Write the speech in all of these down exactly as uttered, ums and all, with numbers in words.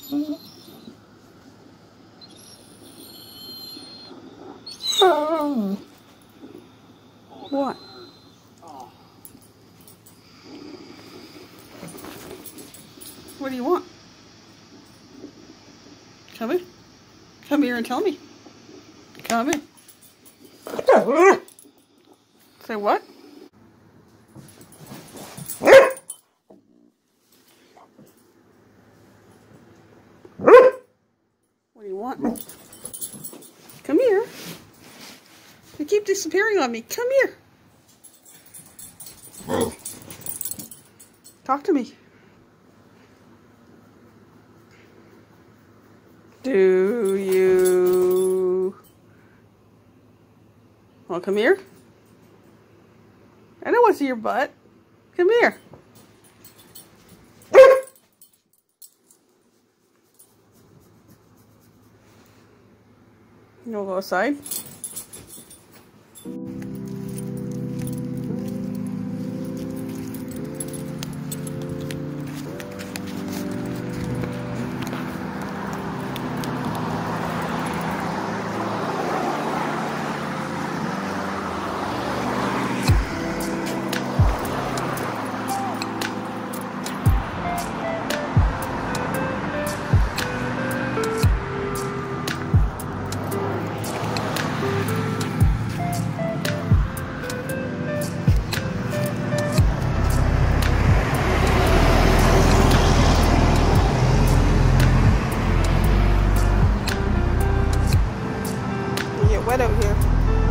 What? What do you want? Come here. Come here and tell me. Come here. Say what? What do you want? Come here. You keep disappearing on me. Come here. Talk to me. Do you... Well, come here. I don't want to see your butt. Come here. You want to go outside? Wet out here.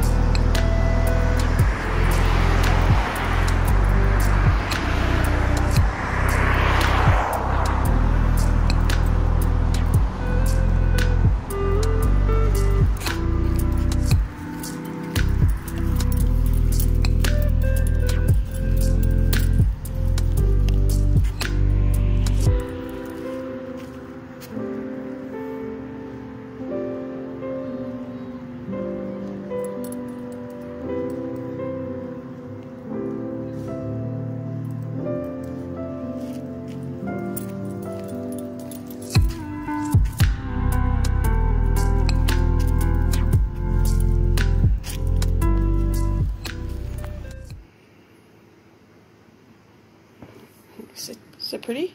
Is it, is it pretty?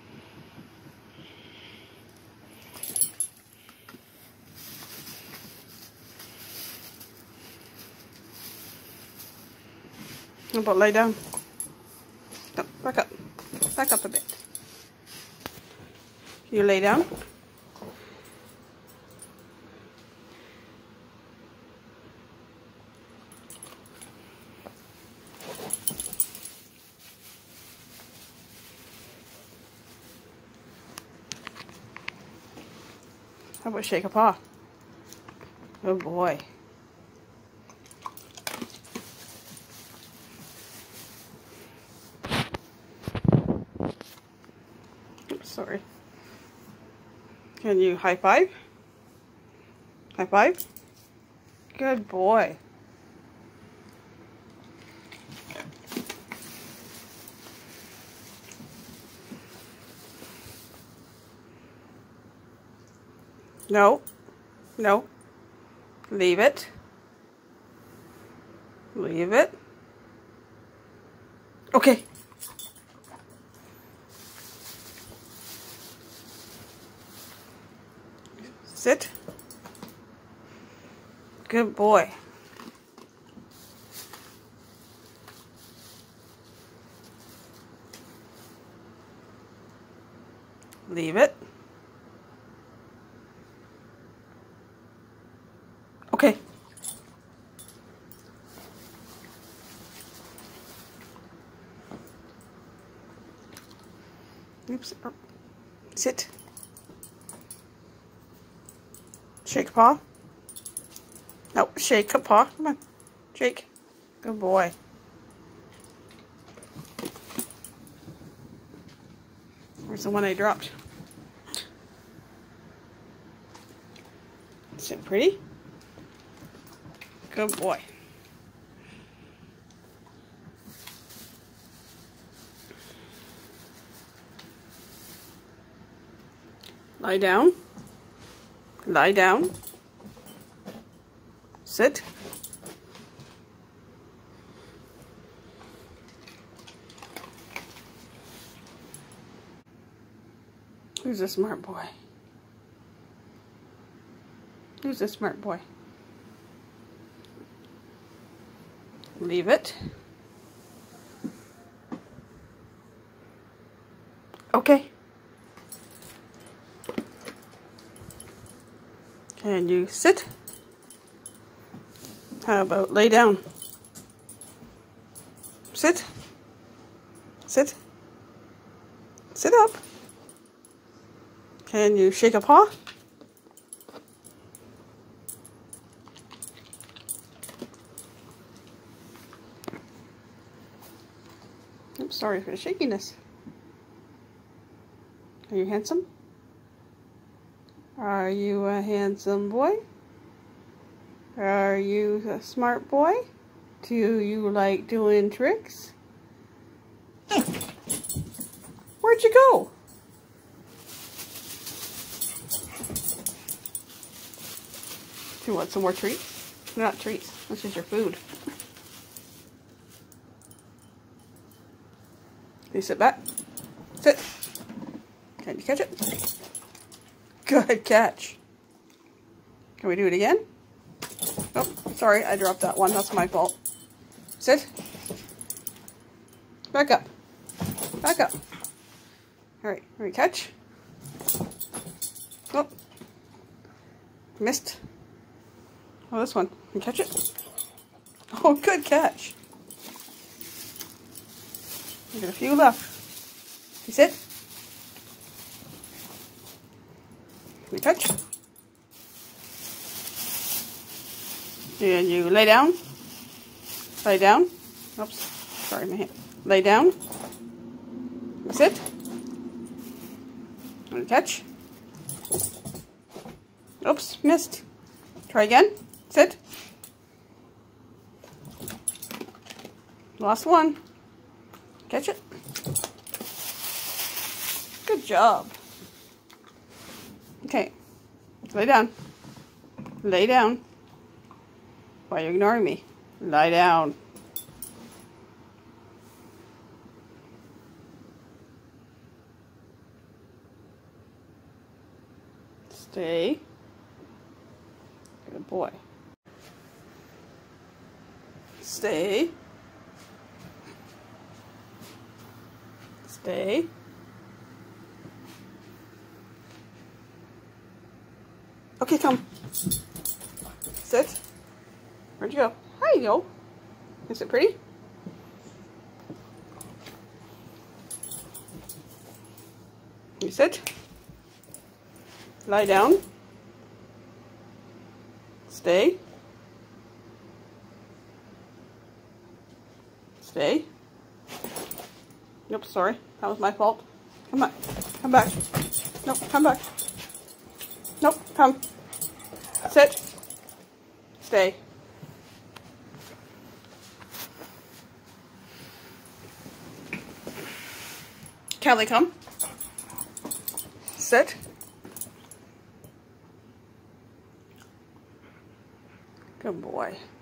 How about lay down? No, back up. Back up a bit. You lay down. How about shake a paw? Oh boy. Oops, sorry. Can you high five? High five? Good boy. No, no, leave it, leave it, okay. Sit, good boy. Leave it. Okay. Oops. Sit. Shake a paw. No, shake a paw. Come on. Shake. Good boy. Where's the one I dropped? Is it pretty? Good boy. Lie down. Lie down. Sit. Who's a smart boy? Who's a smart boy? Leave it. Okay. Can you sit? How about lay down? Sit. Sit. Sit up. Can you shake a paw? I'm sorry for the shakiness. Are you handsome? Are you a handsome boy? Are you a smart boy? Do you like doing tricks? Where'd you go? Do you want some more treats? They're not treats. This is your food. Can you sit back? Sit. Can you catch it? Good catch. Can we do it again? Oh, sorry, I dropped that one. That's my fault. Sit. Back up. Back up. Alright, can we catch? Oh. Missed. Oh, this one. Can you catch it? Oh, good catch. We got a few left. You sit. Can you touch? And you lay down. Lay down. Oops. Sorry, my hand. Lay down. You sit. And catch. Oops, missed. Try again. Sit. Last one. Catch it. Good job. Okay. Lay down. Lay down. Why are you ignoring me? Lie down. Stay. Good boy. Stay. Stay. Okay, come. Sit. Where'd you go? There you go. Is it pretty? You sit. Lie down. Stay. Stay. Nope, sorry. That was my fault. Come back. Come back. Nope, come back. Nope, come. Sit. Stay. Cali, come. Sit. Good boy.